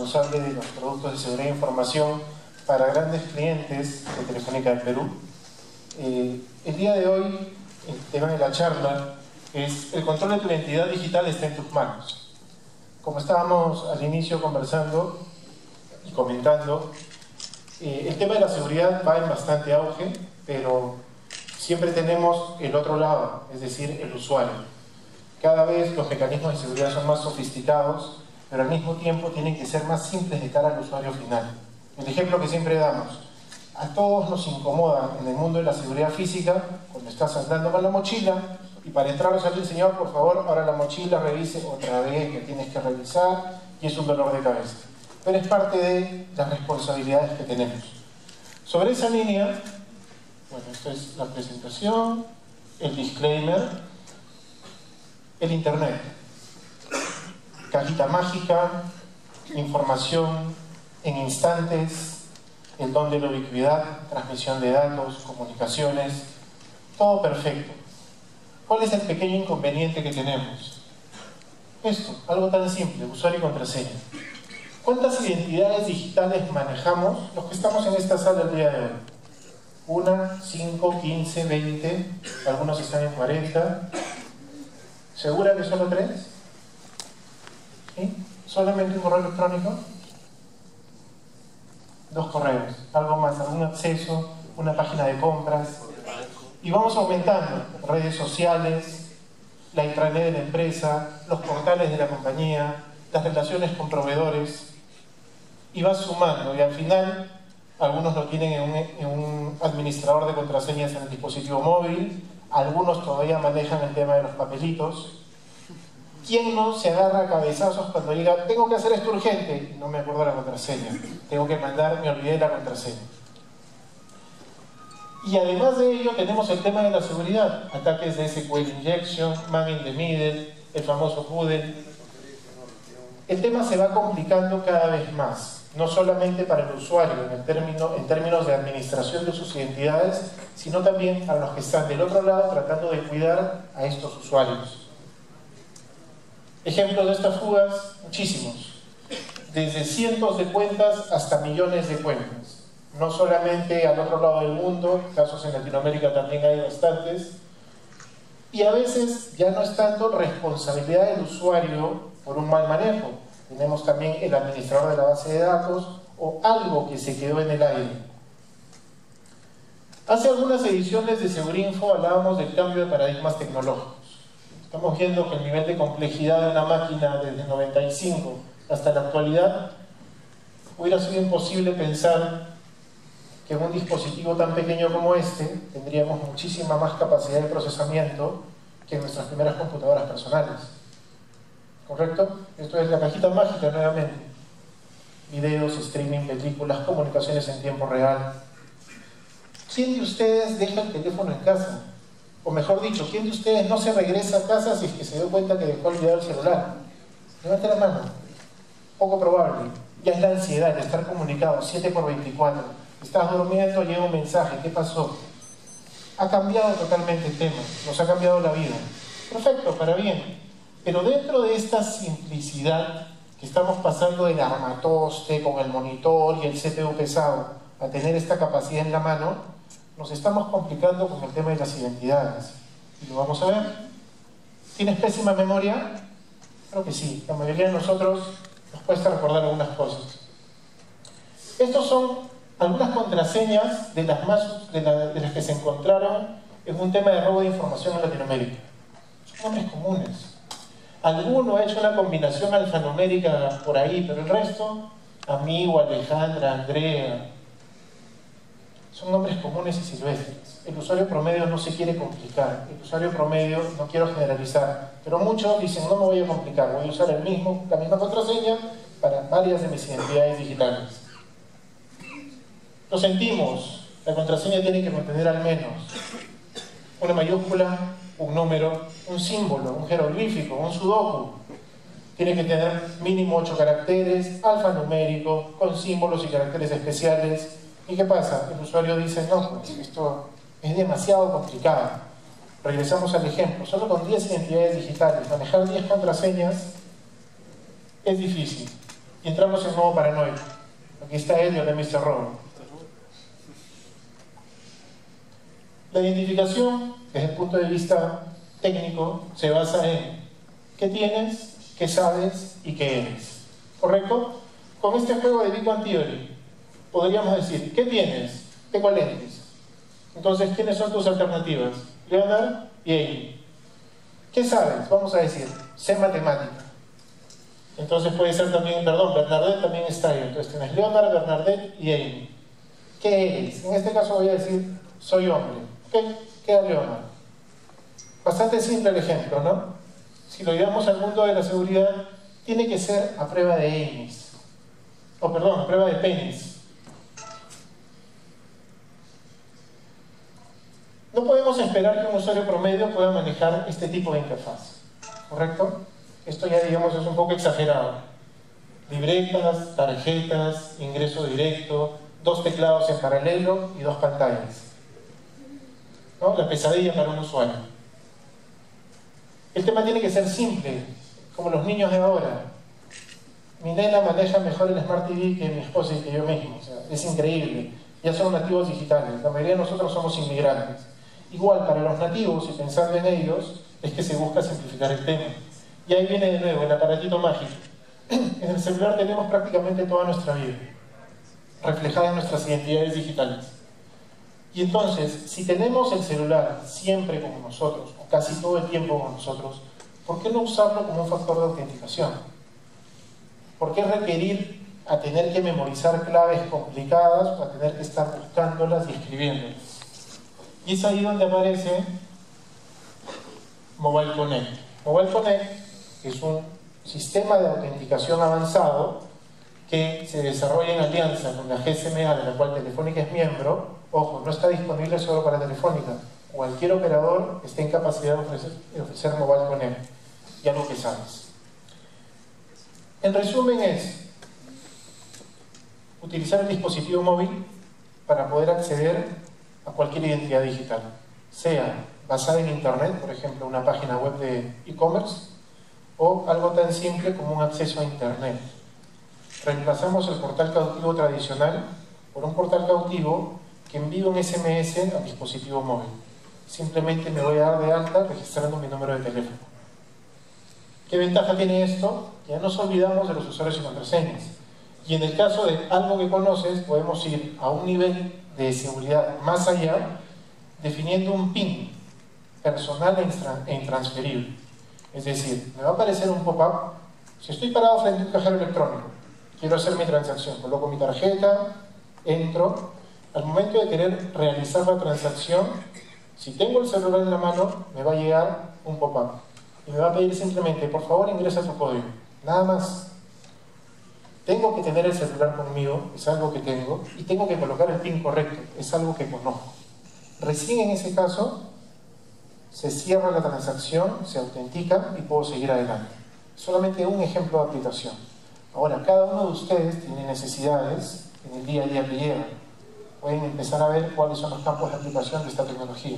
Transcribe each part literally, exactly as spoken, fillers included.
responsable de los productos de seguridad de información para grandes clientes de Telefónica del Perú. Eh, el día de hoy, el tema de la charla es: el control de tu identidad digital está en tus manos. Como estábamos al inicio conversando y comentando, eh, el tema de la seguridad va en bastante auge, pero siempre tenemos el otro lado, es decir, el usuario. Cada vez los mecanismos de seguridad son más sofisticados, pero al mismo tiempo tienen que ser más simples de cara al usuario final. El ejemplo que siempre damos: a todos nos incomoda en el mundo de la seguridad física cuando estás andando con la mochila y para entrar o salir, señor, por favor, ahora la mochila revise otra vez, que tienes que revisar, y es un dolor de cabeza. Pero es parte de las responsabilidades que tenemos. Sobre esa línea, bueno, esto es la presentación, el disclaimer, el Internet. Cajita mágica, información en instantes, el don de la ubicuidad, transmisión de datos, comunicaciones, todo perfecto. ¿Cuál es el pequeño inconveniente que tenemos? Esto, algo tan simple, usuario y contraseña. ¿Cuántas identidades digitales manejamos los que estamos en esta sala el día de hoy? Una, cinco, quince, veinte, algunos están en cuarenta. ¿Segura que solo tres? ¿Sí? ¿Solamente un correo electrónico? Dos correos, algo más, algún acceso, una página de compras. Y vamos aumentando: redes sociales, la intranet de la empresa, los portales de la compañía, las relaciones con proveedores. Y vas sumando, y al final algunos lo tienen en un, en un administrador de contraseñas en el dispositivo móvil, algunos todavía manejan el tema de los papelitos. ¿Quién no se agarra a cabezazos cuando diga, tengo que hacer esto urgente y no me acuerdo la contraseña? Tengo que mandar, me olvidé la contraseña. Y además de ello tenemos el tema de la seguridad: ataques de S Q L injection, man in the middle, el famoso poodle. El tema se va complicando cada vez más, no solamente para el usuario en, el término, en términos de administración de sus identidades, sino también para los que están del otro lado tratando de cuidar a estos usuarios. Ejemplos de estas fugas, muchísimos. Desde cientos de cuentas hasta millones de cuentas. No solamente al otro lado del mundo, casos en Latinoamérica también hay bastantes. Y a veces ya no es tanto responsabilidad del usuario por un mal manejo. Tenemos también el administrador de la base de datos o algo que se quedó en el aire. Hace algunas ediciones de Segurinfo hablábamos del cambio de paradigmas tecnológicos. Estamos viendo que el nivel de complejidad de una máquina desde el noventa y cinco hasta la actualidad hubiera sido imposible pensar que en un dispositivo tan pequeño como este tendríamos muchísima más capacidad de procesamiento que en nuestras primeras computadoras personales. ¿Correcto? Esto es la cajita mágica nuevamente. Videos, streaming, películas, comunicaciones en tiempo real. ¿Quién de ustedes deja el teléfono en casa? O mejor dicho, ¿quién de ustedes no se regresa a casa si es que se dio cuenta que dejó olvidado el celular? Levante la mano. Poco probable. Ya es la ansiedad de estar comunicado siete por veinticuatro. Estás durmiendo, llega un mensaje. ¿Qué pasó? Ha cambiado totalmente el tema. Nos ha cambiado la vida. Perfecto, para bien. Pero dentro de esta simplicidad que estamos pasando del armatoste con el monitor y el C P U pesado a tener esta capacidad en la mano, nos estamos complicando con el tema de las identidades. Y lo vamos a ver. ¿Tienes pésima memoria? Creo que sí. La mayoría de nosotros nos cuesta recordar algunas cosas. Estos son algunas contraseñas de las, más, de, la, de las que se encontraron en un tema de robo de información en Latinoamérica. Son nombres comunes. Alguno ha hecho una combinación alfanumérica por ahí, pero el resto, amigo, Alejandra, Andrea, son nombres comunes y silvestres. El usuario promedio no se quiere complicar. El usuario promedio, no quiero generalizar, pero muchos dicen, no me voy a complicar, voy a usar el mismo, la misma contraseña para varias de mis identidades digitales. Lo sentimos, la contraseña tiene que contener al menos una mayúscula, un número, un símbolo, un jeroglífico, un sudoku. Tiene que tener mínimo ocho caracteres, alfanumérico, con símbolos y caracteres especiales. ¿Y qué pasa? El usuario dice, no, pues esto es demasiado complicado. Regresamos al ejemplo. Solo con diez identidades digitales, manejar diez contraseñas es difícil. Y entramos en modo paranoico. Aquí está él, yo de mister Robot. La identificación, desde el punto de vista técnico, se basa en qué tienes, qué sabes y qué eres. ¿Correcto? Con este juego de Big Bang Theory podríamos decir, ¿qué tienes? Tengo lentes. Entonces, ¿quiénes son tus alternativas? Leonard y Amy. ¿Qué sabes? Vamos a decir, sé matemática. Entonces puede ser también, perdón, Bernadette también está ahí. Entonces tienes Leonard, Bernadette y Amy. ¿Qué eres? En este caso voy a decir, soy hombre. ¿Qué? Queda Leonard. Bastante simple el ejemplo, ¿no? Si lo llevamos al mundo de la seguridad, tiene que ser a prueba de Amy's. O perdón, a prueba de pennies. No podemos esperar que un usuario promedio pueda manejar este tipo de interfaz. ¿Correcto? Esto ya, digamos, es un poco exagerado. Libretas, tarjetas, ingreso directo, dos teclados en paralelo y dos pantallas. ¿No? La pesadilla para un usuario. El tema tiene que ser simple, como los niños de ahora. Mi nena maneja mejor el Smart T V que mi esposa y que yo mismo. O sea, es increíble. Ya son nativos digitales. La mayoría de nosotros somos inmigrantes. Igual, para los nativos, y pensando en ellos, es que se busca simplificar el tema. Y ahí viene de nuevo el aparatito mágico. En el celular tenemos prácticamente toda nuestra vida, reflejada en nuestras identidades digitales. Y entonces, si tenemos el celular siempre con nosotros, o casi todo el tiempo con nosotros, ¿por qué no usarlo como un factor de autenticación? ¿Por qué requerir a tener que memorizar claves complicadas o a tener que estar buscándolas y escribiéndolas? Y es ahí donde aparece Mobile Connect. Mobile Connect es un sistema de autenticación avanzado que se desarrolla en alianza con la G S M A, de la cual Telefónica es miembro. Ojo, no está disponible solo para Telefónica. Cualquier operador está en capacidad de ofrecer, de ofrecer Mobile Connect. Ya lo que sabes. En resumen es utilizar el dispositivo móvil para poder acceder a cualquier identidad digital, sea basada en Internet, por ejemplo, una página web de e-commerce, o algo tan simple como un acceso a Internet. Reemplazamos el portal cautivo tradicional por un portal cautivo que envía un S M S al dispositivo móvil. Simplemente me voy a dar de alta registrando mi número de teléfono. ¿Qué ventaja tiene esto? Ya nos olvidamos de los usuarios y contraseñas. Y en el caso de algo que conoces, podemos ir a un nivel de seguridad más allá, definiendo un PIN personal e intransferible. Es decir, me va a aparecer un pop-up. Si estoy parado frente a un cajero electrónico, quiero hacer mi transacción, coloco mi tarjeta, entro. Al momento de querer realizar la transacción, si tengo el celular en la mano, me va a llegar un pop-up y me va a pedir simplemente, por favor, ingresa tu código. Nada más. Tengo que tener el celular conmigo, es algo que tengo, y tengo que colocar el PIN correcto, es algo que conozco. Recién en ese caso, se cierra la transacción, se autentica y puedo seguir adelante. Solamente un ejemplo de aplicación. Ahora, cada uno de ustedes tiene necesidades en el día a día que llevan. Pueden empezar a ver cuáles son los campos de aplicación de esta tecnología.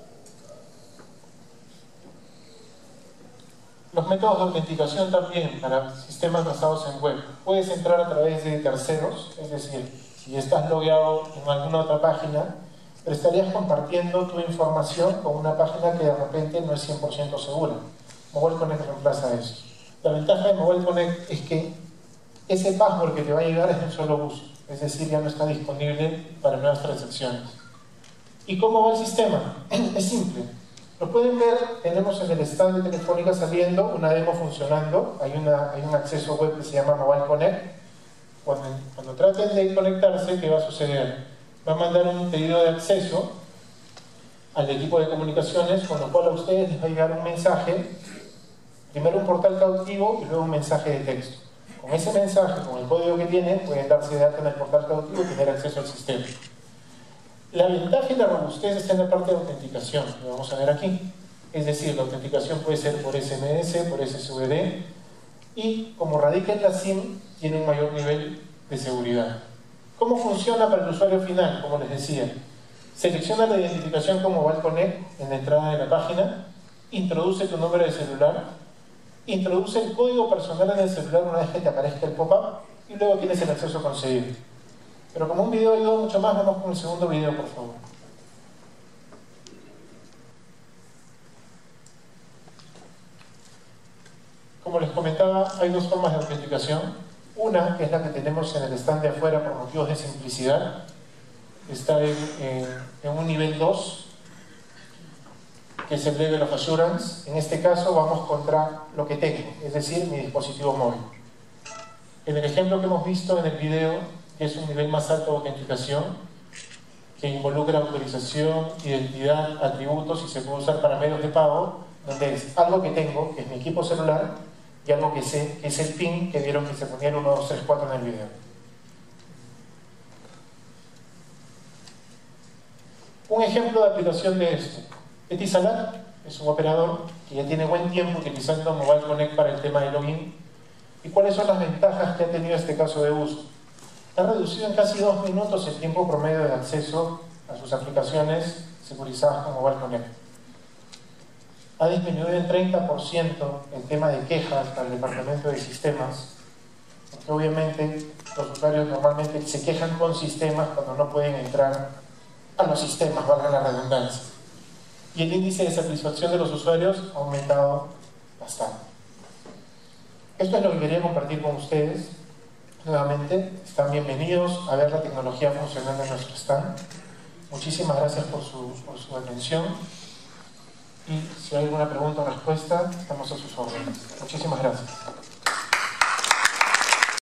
Los métodos de autenticación también para sistemas basados en web. Puedes entrar a través de terceros, es decir, si estás logueado en alguna otra página, pero estarías compartiendo tu información con una página que de repente no es cien por ciento segura. Mobile Connect reemplaza eso. La ventaja de Mobile Connect es que ese password que te va a llegar es de un solo uso, es decir, ya no está disponible para nuevas transacciones. ¿Y cómo va el sistema? Es simple. Lo pueden ver, tenemos en el stand de Telefónica saliendo una demo funcionando, hay, una, hay un acceso web que se llama Mobile Connect. Cuando, cuando traten de conectarse, ¿qué va a suceder? Va a mandar un pedido de acceso al equipo de comunicaciones, con lo cual a ustedes les va a llegar un mensaje, primero un portal cautivo y luego un mensaje de texto. Con ese mensaje, con el código que tienen, pueden darse de alta en el portal cautivo y tener acceso al sistema. La ventaja y la robustez está en la parte de autenticación, lo vamos a ver aquí. Es decir, la autenticación puede ser por S M S, por S S V D, y como radica en la SIM, tiene un mayor nivel de seguridad. ¿Cómo funciona para el usuario final? Como les decía, selecciona la identificación con Mobile Connect en la entrada de la página, introduce tu número de celular, introduce el código personal en el celular una vez que te aparezca el pop-up, y luego tienes el acceso concedido. Pero como un video ayuda mucho más, vamos con el segundo video, por favor. Como les comentaba, hay dos formas de autenticación. Una, que es la que tenemos en el stand de afuera por motivos de simplicidad, está en, en, en un nivel dos, que es el Level of Assurance. En este caso vamos contra lo que tengo, es decir, mi dispositivo móvil. En el ejemplo que hemos visto en el video, que es un nivel más alto de autenticación, que involucra autorización, identidad, atributos y se puede usar para medios de pago, donde es algo que tengo, que es mi equipo celular, y algo que sé, que es el PIN que vieron que se ponía el uno, dos, tres, cuatro en el video. Un ejemplo de aplicación de esto. Etisalat es un operador que ya tiene buen tiempo utilizando Mobile Connect para el tema de login. ¿Y cuáles son las ventajas que ha tenido este caso de uso? Ha reducido en casi dos minutos el tiempo promedio de acceso a sus aplicaciones securizadas con Mobile Connect. Ha disminuido en treinta por ciento el tema de quejas para el departamento de sistemas, porque obviamente los usuarios normalmente se quejan con sistemas cuando no pueden entrar a los sistemas, valga la redundancia. Y el índice de satisfacción de los usuarios ha aumentado bastante. Esto es lo que quería compartir con ustedes. Nuevamente, están bienvenidos a ver la tecnología funcionando en nuestro stand. Muchísimas gracias por su, por su atención. Y si hay alguna pregunta o respuesta, estamos a sus órdenes. Muchísimas gracias.